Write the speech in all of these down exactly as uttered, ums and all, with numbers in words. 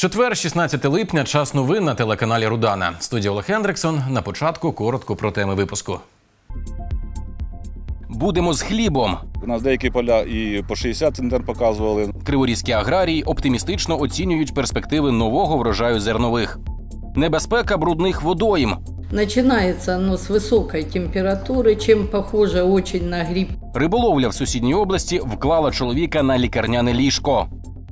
Четвер, шістнадцяте липня, час новин на телеканалі Рудана. Студія Олег Хендриксон. На початку коротко про теми випуску. Будемо з хлібом. У нас деякі поля і по шістдесят центнер показували. Криворізькі аграрії оптимістично оцінюють перспективи нового врожаю зернових. Небезпека брудних водойм. Начинается оно с высокой температуры, чем похоже очень на грипп. Риболовля в сусідній області вклала чоловіка на лікарняне ліжко.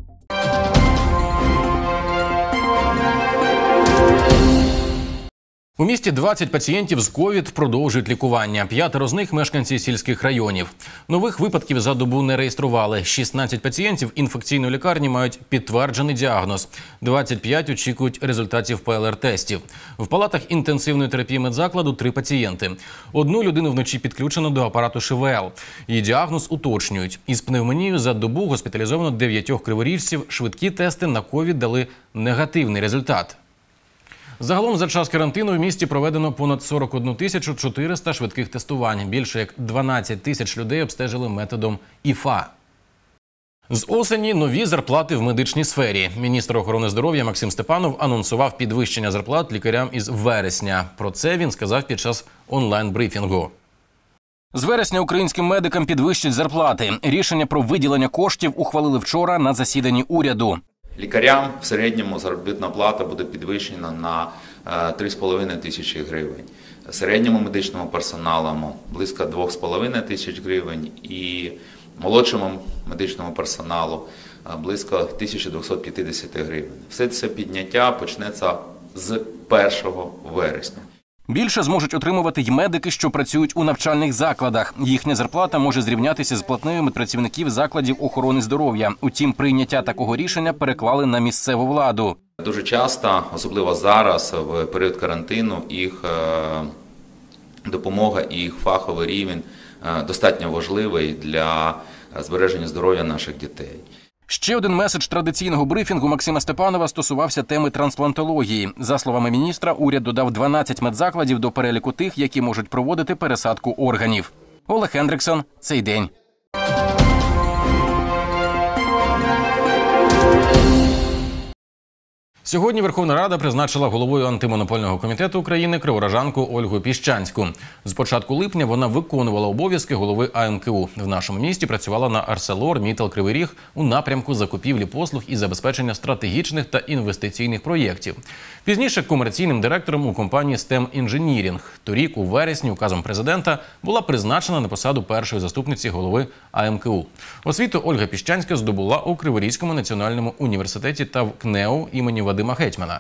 У місті двадцять пацієнтів з ковід продовжують лікування. П'ятеро з них – мешканці сільських районів. Нових випадків за добу не реєстрували. шістнадцять пацієнтів інфекційної лікарні мають підтверджений діагноз. двадцять п'ять очікують результатів Пе Ел Ар-тестів. В палатах інтенсивної терапії медзакладу три пацієнти. Одну людину вночі підключено до апарату Ше Ве Ел. Її діагноз уточнюють. Із пневмонією за добу госпіталізовано дев'ятьох криворіжців. Швидкі тести на ковід дали негативний результат. Загалом за час карантину в місті проведено понад сорок одну тисячу чотириста швидких тестувань. Більше як дванадцять тисяч людей обстежили методом І Ф А. З осені нові зарплати в медичній сфері. Міністр охорони здоров'я Максим Степанов анонсував підвищення зарплат лікарям із вересня. Про це він сказав під час онлайн-брифінгу. З вересня українським медикам підвищать зарплати. Рішення про виділення коштів ухвалили вчора на засіданні уряду. Лікарям в середньому заробітна плата буде підвищена на три з половиною тисячі гривень. Середньому медичному персоналу близько двох з половиною тисяч гривень і молодшому медичному персоналу близько тисяча двісті п'ятдесят гривень. Все це підняття почнеться з першого вересня. Більше зможуть отримувати й медики, що працюють у навчальних закладах. Їхня зарплата може зрівнятися з платнею медпрацівників закладів охорони здоров'я. Утім, прийняття такого рішення переклали на місцеву владу. Дуже часто, особливо зараз, в період карантину, їх допомога і їх фаховий рівень достатньо важливий для збереження здоров'я наших дітей. Ще один меседж традиційного брифінгу Максима Степанова стосувався теми трансплантології. За словами міністра, уряд додав дванадцять медзакладів до переліку тих, які можуть проводити пересадку органів. Олег Хендриксон. Цей день. Сьогодні Верховна Рада призначила головою антимонопольного комітету України криворожанку Ольгу Піщанську. З початку липня вона виконувала обов'язки голови А Ем Ке У. В нашому місті працювала на Арселор Міттал Кривий Ріг у напрямку закупівлі послуг і забезпечення стратегічних та інвестиційних проєктів. Пізніше комерційним директором у компанії Стем Інженірінг. Торік у вересні указом президента була призначена на посаду першої заступниці голови А Ем Ке У. Освіту Ольга Піщанська здобула у Криворізькому національному університеті та в Ка Ен Е У імені Вадима Гетьмана.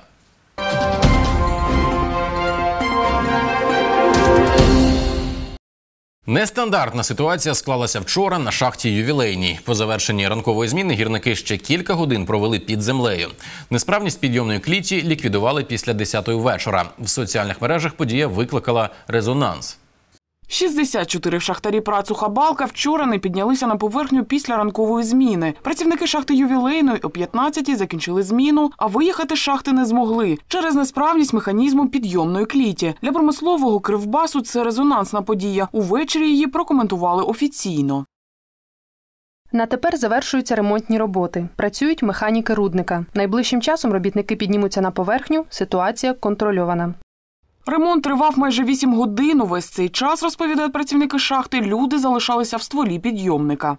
Нестандартна ситуація склалася вчора на шахті «Ювілейній». По завершенні ранкової зміни гірники ще кілька годин провели під землею. Несправність підйомної кліті ліквідували після десятої вечора. В соціальних мережах подія викликала резонанс. шістдесят чотири шахтарі працуха «Балка» вчора не піднялися на поверхню після ранкової зміни. Працівники шахти «Ювілейної» о п'ятнадцятій закінчили зміну, а виїхати з шахти не змогли через несправність механізму підйомної кліті. Для промислового Кривбасу це резонансна подія. Увечері її прокоментували офіційно. На тепер завершуються ремонтні роботи. Працюють механіки рудника. Найближчим часом робітники піднімуться на поверхню. Ситуація контрольована. Ремонт тривав майже вісім годин. Увесь цей час, розповідають працівники шахти, люди залишалися в стволі підйомника.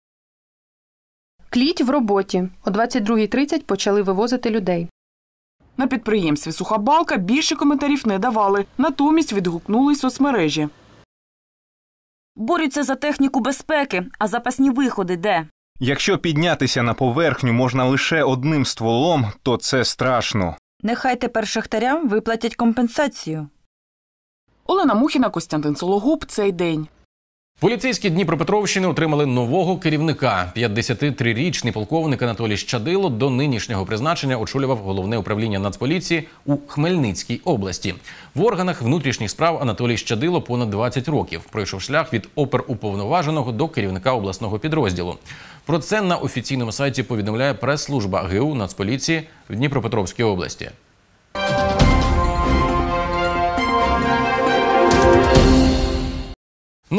Кліть в роботі. О двадцять другій тридцять почали вивозити людей. На підприємстві «Суха Балка» більше коментарів не давали. Натомість відгукнули соцмережі. Борються за техніку безпеки, а запасні виходи де? Якщо піднятися на поверхню можна лише одним стволом, то це страшно. Нехай тепер шахтарям виплатять компенсацію. Олена Мухіна, Костянтин Сологуб. Цей день. Поліцейські Дніпропетровщини отримали нового керівника. п'ятдесятитрирічний полковник Анатолій Щадило до нинішнього призначення очолював Головне управління Нацполіції у Хмельницькій області. В органах внутрішніх справ Анатолій Щадило понад двадцять років. Пройшов шлях від оперуповноваженого до керівника обласного підрозділу. Про це на офіційному сайті повідомляє прес-служба Ге У Нацполіції в Дніпропетровській області.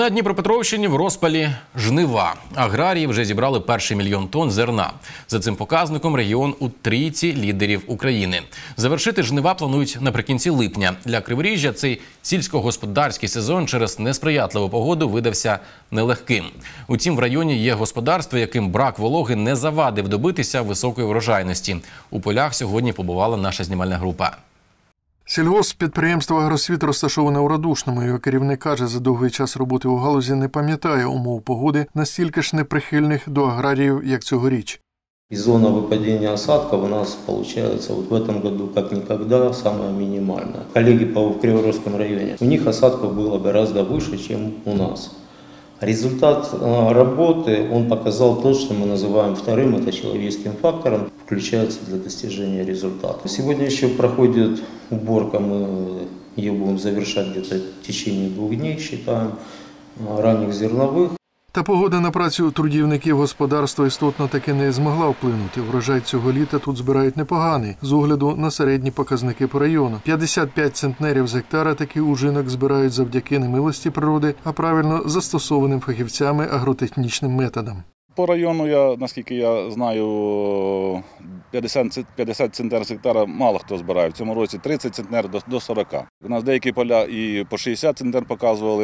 На Дніпропетровщині в розпалі жнива. Аграрії вже зібрали перший мільйон тонн зерна. За цим показником регіон у трійці лідерів України. Завершити жнива планують наприкінці липня. Для Криворіжжя цей сільськогосподарський сезон через несприятливу погоду видався нелегким. Утім, в районі є господарства, яким брак вологи не завадив добитися високої врожайності. У полях сьогодні побувала наша знімальна група. Сільгосппідприємство «Агросвіт» розташоване у Радушному. Його керівник каже, за довгий час роботи у галузі не пам'ятає умов погоди настільки ж неприхильних до аграріїв, як цьогоріч. И зона выпадения осадков у нас получается вот в этом году как никогда самая минимальная. Коллеги по в Криворожском районе, у них осадков было гораздо выше, чем у нас. Результат работы, он показал то, что мы называем вторым, это человеческим фактором, включается для достижения результата. Сегодня еще проходит уборка, мы ее будем завершать где-то в течение двух дней, считаем, ранних зерновых. Та погода на працю трудівників господарства істотно таки не змогла вплинути. Врожай цього літа тут збирають непоганий, з огляду на середні показники по району. п'ятдесят п'ять центнерів з гектара такий ужинок збирають завдяки не милості природи, а правильно застосованим фахівцями агротехнічним методам. По району, я, наскільки я знаю, п'ятдесят центнер з гектара мало хто збирає. В цьому році тридцять центнер до сорока. У нас деякі поля і по шістдесят центнер показували,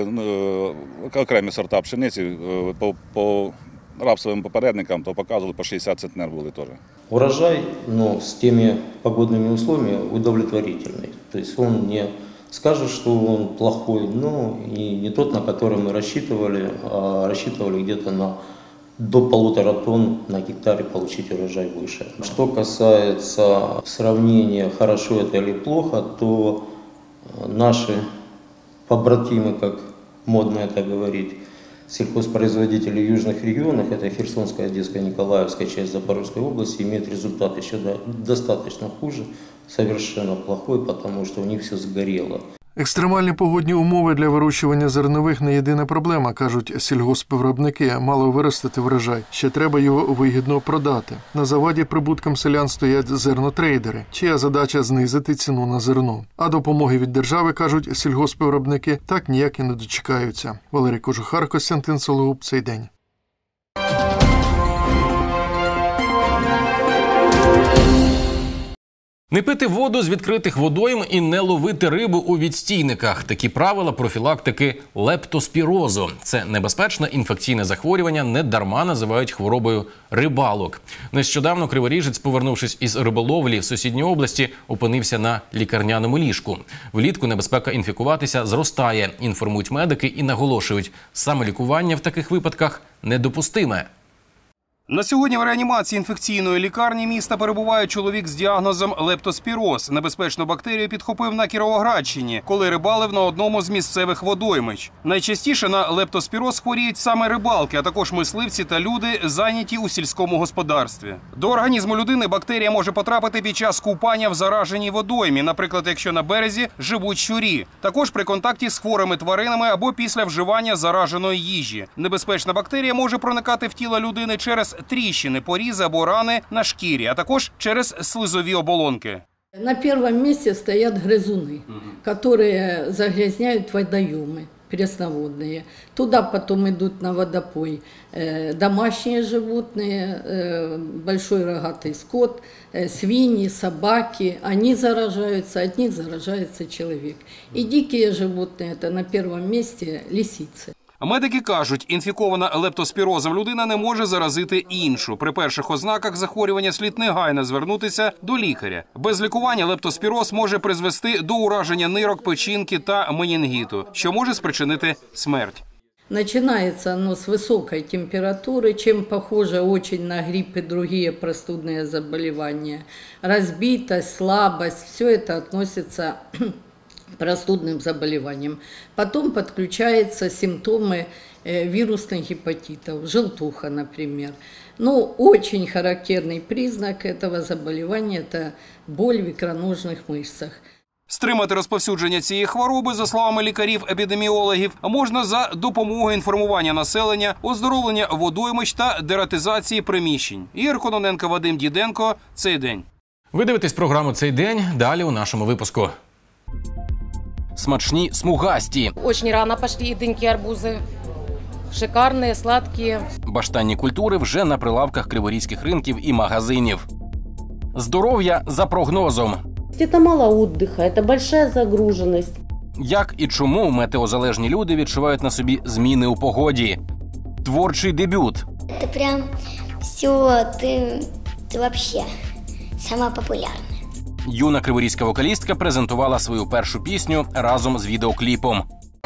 окремі сорта пшениці, по, по рапсовим попередникам, то показували по шістдесят центнер були теж. Урожай, ну, с теми погодными условиями удовлетворительный. То есть он не скажет, что он плохой, но и не тот, на который мы рассчитывали, а рассчитывали где-то на до полутора тонн на гектаре получить урожай выше. Что касается сравнения, хорошо это или плохо, то наши побратимы, как модно это говорить, сельхозпроизводители в южных регионах, это Херсонская, Одесская, Николаевская часть Запорожской области, имеют результат еще достаточно хуже, совершенно плохой, потому что у них все сгорело. Екстремальні погодні умови для вирощування зернових не єдина проблема, кажуть сільгоспвиробники. Мало виростити врожай, ще треба його вигідно продати. На заваді прибуткам селян стоять зернотрейдери, чия задача знизити ціну на зерно. А допомоги від держави, кажуть сільгоспвиробники, так ніяк і не дочекаються. Валерій Кожухар, Костянтин Сологуб. Цей день. Не пити воду з відкритих водойм і не ловити рибу у відстійниках. Такі правила профілактики лептоспірозу. Це небезпечне інфекційне захворювання, недарма називають хворобою рибалок. Нещодавно криворіжець, повернувшись із риболовлі в сусідній області, опинився на лікарняному ліжку. Влітку небезпека інфікуватися зростає, інформують медики і наголошують, самолікування в таких випадках недопустиме. На сьогодні в реанімації інфекційної лікарні міста перебуває чоловік з діагнозом лептоспіроз. Небезпечну бактерію підхопив на Кіровоградщині, коли рибалив на одному з місцевих водоймищ. Найчастіше на лептоспіроз хворіють саме рибалки, а також мисливці та люди, зайняті у сільському господарстві. До організму людини бактерія може потрапити під час купання в зараженій водоймі, наприклад, якщо на березі живуть щурі. Також при контакті з хворими тваринами або після вживання зараженої їжі. Небезпечна бактерія може проникати в тіло людини через тріщини, порізи або рани на шкірі, а також через слизові оболонки. На первом месте стоят грызуны, которые загрязняют водоемы пресноводные. Туда потом идут на водопой домашние животные, большой рогатый скот, свиньи, собаки. Они заражаются, от них заражается человек. И дикие животные, это на первом месте лисицы. Медики кажуть, інфікована лептоспірозом людина не може заразити іншу. При перших ознаках захворювання слід негайно звернутися до лікаря. Без лікування лептоспіроз може призвести до ураження нирок, печінки та менінгіту, що може спричинити смерть. Начинается оно с высокой температуры, чем похоже очень на грипп и другие простудные заболевания. Разбитость, слабость, все это относится простудным заболеваниям. Потом подключаются симптомы вирусных гепатитов, желтуха, например. Ну, очень характерный признак этого заболевания – это боль в икроножных мышцах. Стримати розповсюдження цієї хвороби, за словами лікарів-епідеміологів, можна за допомогою інформування населення, оздоровлення водоймищ та дератизації приміщень. Ігор Кононенко, Вадим Діденко. Цей день. Ви дивитесь програму «Цей день». Далі у нашому випуску. Смачні смугасті. Очень рано пошли дыньки, арбузы. шикарные, сладкие. Баштанні культури вже на прилавках криворізьких ринків і магазинів. Здоров'я за прогнозом. Это мало отдыха, это большая загруженность. Як і чому метеозалежні люди відчувають на собі зміни у погоді? Творчий дебют. Это прям все, ты, ты вообще сама популярна. Юна криворізька вокалістка презентувала свою першу пісню разом з відеокліпом.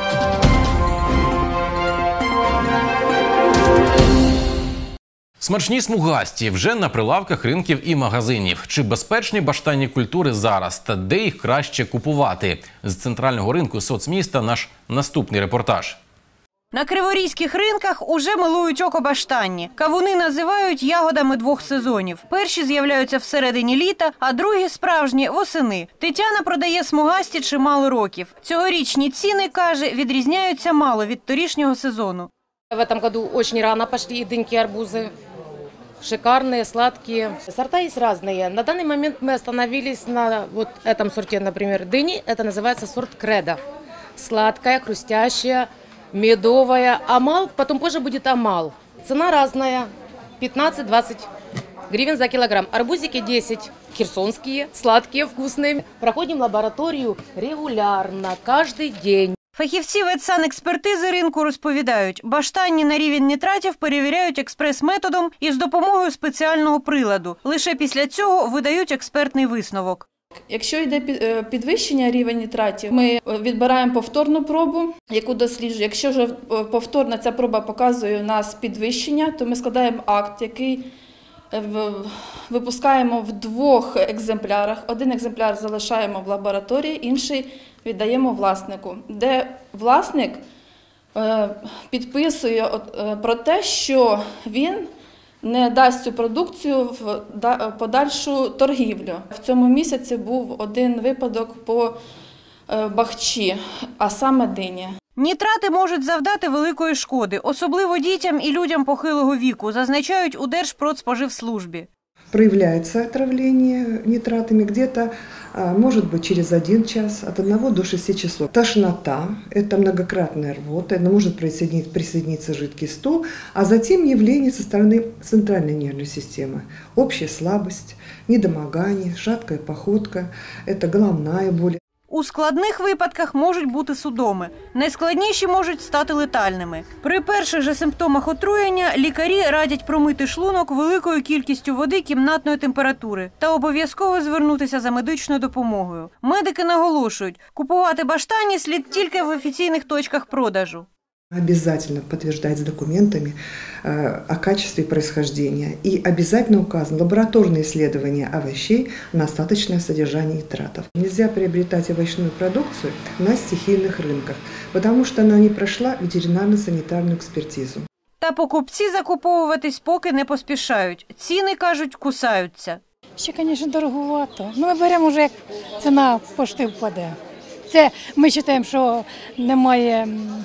Смачні смугасті вже на прилавках ринків і магазинів. Чи безпечні баштанні культури зараз та де їх краще купувати? З центрального ринку соцміста наш наступний репортаж. На криворізьких ринках уже милують око баштанні. Кавуни називають ягодами двох сезонів. Перші з'являються всередині літа, а другі – справжні – восени. Тетяна продає смугасті чимало років. Цьогорічні ціни, каже, відрізняються мало від торішнього сезону. В этом году очень рано пошли и дыньки, и арбузы. Шикарные, сладкие. Сорта есть разные. На данный момент мы остановились на вот этом сорте, например, дыни. Это называется сорт кредо. Сладкая, хрустящая, медовая. Амал, потом позже будет амал. Цена разная. пятнадцать-двадцать гривен за килограмм. Арбузики десять. Херсонские, сладкие, вкусные. Проходим лабораторию регулярно, каждый день. Фахівці ветсанекспертизи ринку розповідають, баштанні на рівень нітратів перевіряють експрес-методом і з допомогою спеціального приладу. Лише після цього видають експертний висновок. Якщо йде підвищення рівня нітратів, ми відбираємо повторну пробу, яку досліджуємо. Якщо вже повторна ця проба показує у нас підвищення, то ми складаємо акт, який випускаємо в двох екземплярах. Один екземпляр залишаємо в лабораторії, інший віддаємо власнику, де власник підписує про те, що він не дасть цю продукцію в подальшу торгівлю. В цьому місяці був один випадок по бахчі, а саме дині. Нітрати можуть завдати великої шкоди, особливо дітям і людям похилого віку, зазначають у Держпродспоживслужбі. Проявляется отравление нитратами где-то, может быть, через один час, от одного до шести часов. Тошнота – это многократная рвота, но может присоединиться, присоединиться жидкий стул, а затем явление со стороны центральной нервной системы. Общая слабость, недомогание, шаткая походка – это головная боль. У складних випадках можуть бути судоми. Найскладніші можуть стати летальними. При перших же симптомах отруєння лікарі радять промити шлунок великою кількістю води кімнатної температури та обов'язково звернутися за медичною допомогою. Медики наголошують, купувати баштанні слід тільки в офіційних точках продажу. Обязательно подтверждать с документами э, о качестве происхождения и обязательно указано лабораторные исследования овощей на остаточное содержание нитратов. Нельзя приобретать овощную продукцию на стихийных рынках, потому что она не прошла ветеринарно-санитарную экспертизу. Та покупці закуповуватись поки не поспішають. Ціни, кажуть, кусаються. Ще, звісно, дороговато. Ну, ми беремо вже, як ціна пошти впаде. Це ми вважаємо, що немає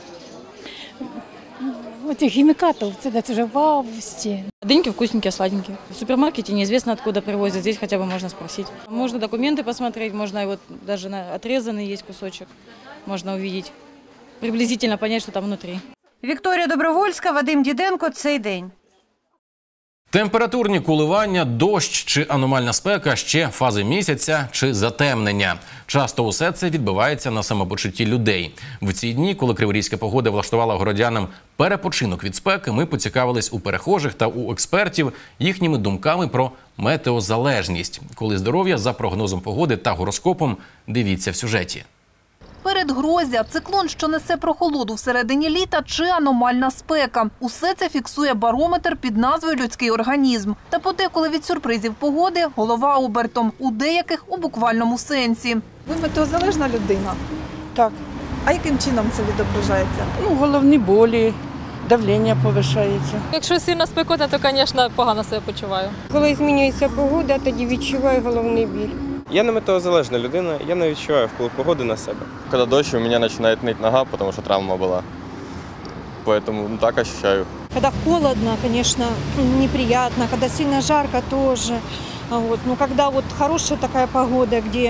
этих химикатов, это уже в августе. Дыньки вкусненькие, сладенькие. В супермаркете неизвестно, откуда привозят. Здесь хотя бы можно спросить. Можно документы посмотреть, можно и вот даже отрезанный есть кусочек. Можно увидеть, приблизительно понять, что там внутри. Вікторія Добровольська, Вадим Діденко. Цей день. Температурні коливання, дощ чи аномальна спека, ще фази місяця чи затемнення. Часто усе це відбувається на самопочутті людей. В ці дні, коли криворізька погода влаштувала городянам перепочинок від спеки, ми поцікавились у перехожих та у експертів їхніми думками про метеозалежність. Коли здоров'я за прогнозом погоди та гороскопом, дивіться в сюжеті. Передгрозя, циклон, що несе прохолоду всередині літа, чи аномальна спека. Усе це фіксує барометр під назвою «Людський організм». Та подеколи від сюрпризів погоди голова обертом, у деяких у буквальному сенсі. Ви метеозалежна людина? Так. А яким чином це відображається? Ну, головні болі, давлення повишається. Якщо сильно спекотно, то, звісно, погано себе почуваю. Коли змінюється погода, тоді відчуваю головний біль. Я не метеозалежна людина, я не відчуваю вплив погоди на себе. Коли дощ, у мене починає ныть нога, тому що травма була. Поэтому ну, так ощущаю. Когда холодно, конечно, неприятно, когда сильно жарко тоже. Вот. Но когда вот хорошая такая погода, где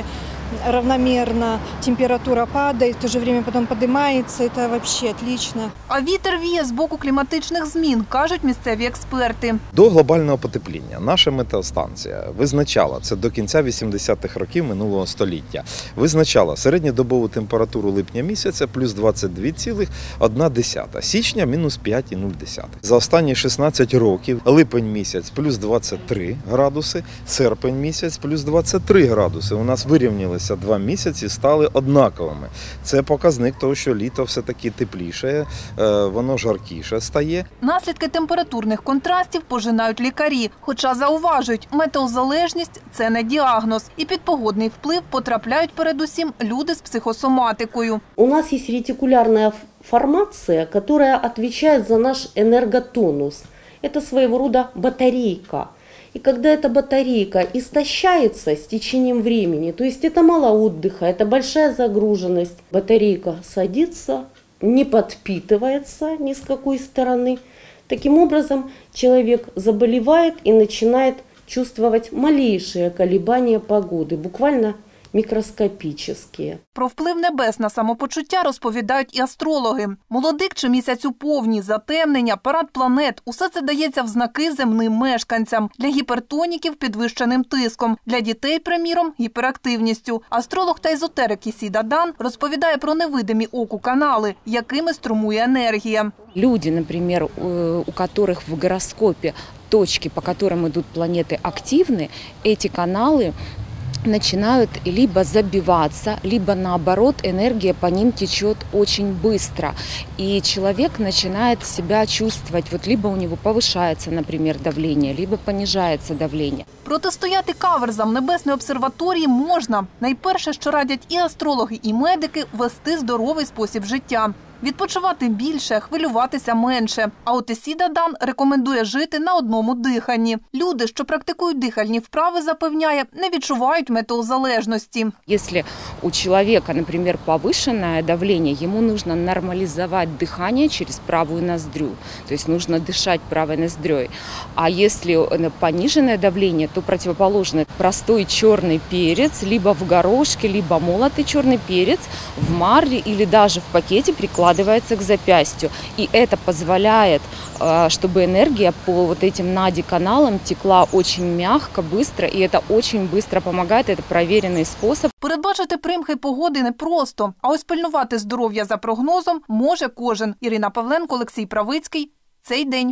равномерно, температура падает, в то же время потом поднимается, это вообще отлично. А вітер віє з боку кліматичних змін, кажуть місцеві експерти. До глобального потепління наша метеостанція визначала, це до кінця вісімдесятих років минулого століття, визначала середньодобову температуру липня місяця плюс двадцять два цілих одна десята, січня мінус п'ять цілих нуль десятих. За останні шістнадцять років липень місяць плюс двадцять три градуси, серпень місяць плюс двадцять три градуси. У нас вирівнялися два місяці, стали однаковими. Це показник того, що літо все-таки тепліше, воно жаркіше стає. Наслідки температурних контрастів пожинають лікарі. Хоча зауважують, метеозалежність – це не діагноз. І під погодний вплив потрапляють передусім люди з психосоматикою. У нас есть ретикулярная формация, которая отвечает за наш энерготонус. Это своего рода батарейка. И когда эта батарейка истощается с течением времени, то есть это мало отдыха, это большая загруженность, батарейка садится, не подпитывается ни с какой стороны. Таким образом, человек заболевает и начинает чувствовать малейшие колебания погоды, буквально мікроскопічні. Про вплив небес на самопочуття розповідають і астрологи. Молодик чи місяць у повні, затемнення, парад планет – усе це дається в знаки земним мешканцям. Для гіпертоніків – підвищеним тиском, для дітей, приміром, гіперактивністю. Астролог та езотерик Ісіда Дан розповідає про невидимі оку канали, якими струмує енергія. Люди, например, у которых в гороскопе точки, по которым идут планеты, активны, эти каналы начинают либо забиваться, либо наоборот энергия по ним течет очень быстро. И человек начинает себя чувствовать, вот либо у него повышается, например, давление, либо понижается давление. Протистояти каверзам Небесної обсерваторії можна. Найперше, що радять і астрологи, і медики – вести здоровий спосіб життя. Відпочивати більше, хвилюватися менше. А от Ісіда Дан рекомендує жити на одному диханні. Люди, що практикують дихальні вправи, запевняє, не відчувають метеозалежності. Если у человека, например, повышенное давление, ему нужно нормализовать дыхание через правую ноздрю. То есть нужно дышать правой ноздрёй. А если пониженное давление, то противоположно. Простой черный перец, либо в горошке, либо молотый черный перец в марле или даже в пакете прикладывается к запястью. И это позволяет, чтобы энергия по вот этим нади-каналам текла очень мягко, быстро, и это очень быстро помогает, это проверенный способ. Передбачити примхи погоди непросто, а ось пильнувати здоров'я за прогнозом може кожен. Ірина Павленко, Олексій Правицький. Цей день.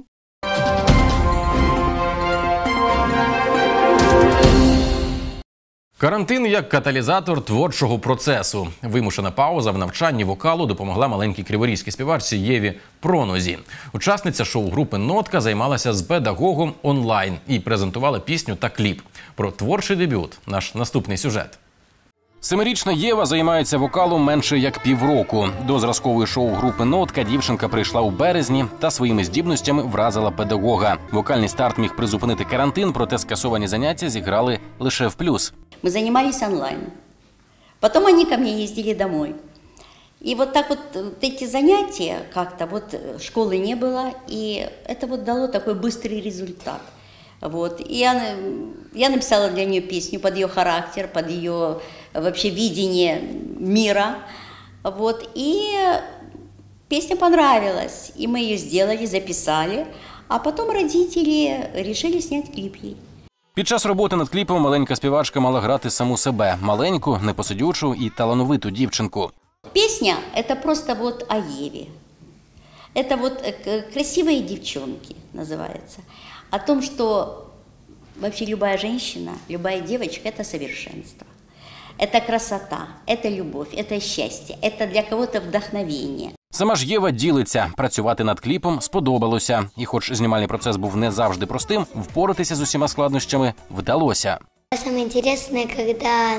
Карантин як каталізатор творчого процесу. Вимушена пауза в навчанні вокалу допомогла маленькій криворізькій співачці Єві Пронозі. Учасниця шоу-групи «Нотка» займалася з педагогом онлайн і презентувала пісню та кліп. Про творчий дебют – наш наступний сюжет. Семирічна Єва займається вокалом менше як півроку. До зразкової шоу-групи «Нотка» дівчинка прийшла у березні та своїми здібностями вразила педагога. Вокальний старт міг призупинити карантин, проте скасовані заняття зіграли лише в плюс. Мы занимались онлайн. Потом они ко мне ездили домой. И вот так вот, вот эти занятия как-то, вот школы не было, и это вот дало такой быстрый результат. Вот. И я, я написала для нее песню под ее характер, под ее вообще видение мира. Вот. И песня понравилась, и мы ее сделали, записали, а потом родители решили снять клип ей. Під час роботи над кліпом маленька співачка мала грати саму себе – маленьку, непосидючу і талановиту дівчинку. Песня – это просто вот о Еве. Это вот «Красивые девчонки» называется. О том, что вообще любая женщина, любая девочка – это совершенство. Это красота, это любовь, это счастье, это для кого-то вдохновение. Сама ж Єва ділиться. Працювати над кліпом сподобалося. І хоч знімальний процес був не завжди простим, впоратися з усіма складнощами вдалося. Самое интересное, когда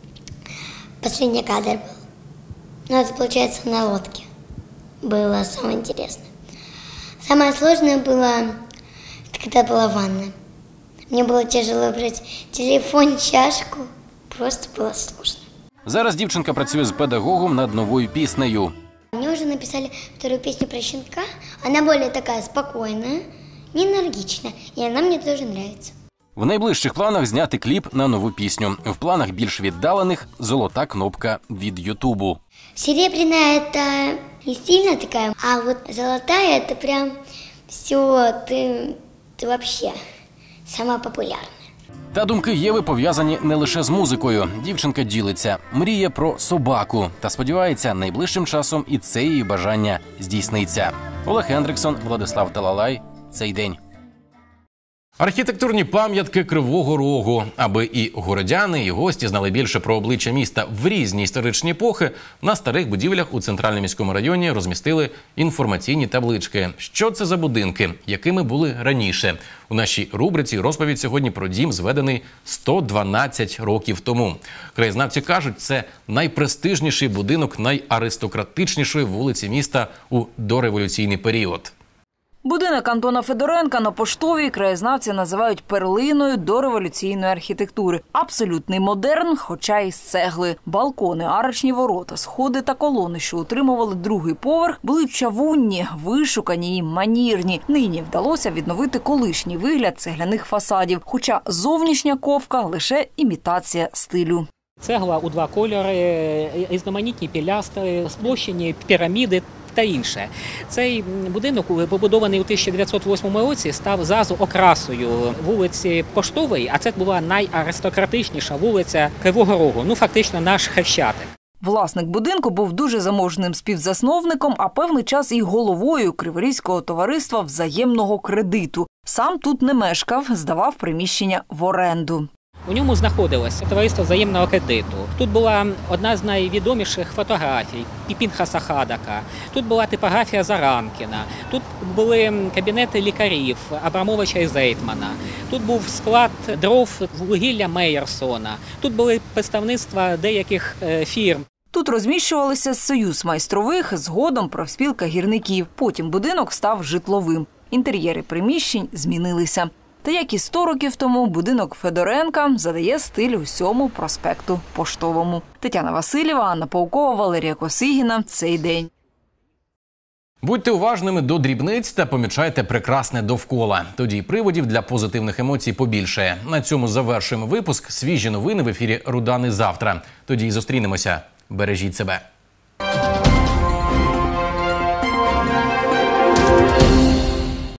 последний кадр был. Ну, это, получается, на лодке. Было самое интересное. Самое сложное было, когда была ванна. Мне было тяжело брать телефон, чашку. Просто было сложно. Зараз дівчинка працює з педагогом над новою піснею. Мне уже написали вторую песню про щенка. Она более такая спокойная, не энергичная, и она мне тоже нравится. В найближчих планах зняти кліп на нову пісню. В планах більш віддалених – золота кнопка від Ютубу. Серебряная – это не стильно такая, а вот золотая – это прям все, ты, ты вообще сама популярная. Та думки Єви пов'язані не лише з музикою. Дівчинка ділиться, мріє про собаку та сподівається, найближчим часом і це її бажання здійсниться. Олег Хендриксон, Владислав Талалай. Цей день. Архітектурні пам'ятки Кривого Рогу. Аби і городяни, і гості знали більше про обличчя міста в різні історичні епохи, на старих будівлях у Центральному міському районі розмістили інформаційні таблички. Що це за будинки? Якими були раніше? У нашій рубриці розповідь сьогодні про дім, зведений сто дванадцять років тому. Краєзнавці кажуть, це найпрестижніший будинок найаристократичнішої вулиці міста у дореволюційний період. Будинок Антона Федоренка на Поштовій краєзнавці називають перлиною дореволюційної архітектури. Абсолютний модерн, хоча й з цегли. Балкони, арочні ворота, сходи та колони, що утримували другий поверх, були чавунні, вишукані і манірні. Нині вдалося відновити колишній вигляд цегляних фасадів, хоча зовнішня ковка – лише імітація стилю. Цегла у два кольори, різноманітні пілястри, сплощені піраміди та інше. Цей будинок, побудований у тисяча дев'ятсот восьмому році, став зразу окрасою вулиці Поштової, а це була найаристократичніша вулиця Кривого Рогу, ну фактично наш Хрещатик. Власник будинку був дуже заможним співзасновником, а певний час і головою Криворізького товариства взаємного кредиту. Сам тут не мешкав, здавав приміщення в оренду. У ньому знаходилося товариство взаємного кредиту. Тут була одна з найвідоміших фотографій Пінхаса Хадака. Тут була типографія Заранкіна. Тут були кабінети лікарів Абрамовича і Зейтмана. Тут був склад дров вугілля Мейерсона. Тут були представництва деяких фірм. Тут розміщувалися союз майстрових, згодом профспілка гірників. Потім будинок став житловим. Інтер'єри приміщень змінилися. Та як і сто років тому, будинок Федоренка задає стиль усьому проспекту Поштовому. Тетяна Васильєва, Анна Паукова, Валерія Косигіна. Цей день. Будьте уважними до дрібниць та помічайте прекрасне довкола. Тоді приводів для позитивних емоцій побільшає. На цьому завершуємо випуск. Свіжі новини в ефірі «Рудани завтра». Тоді й зустрінемося. Бережіть себе.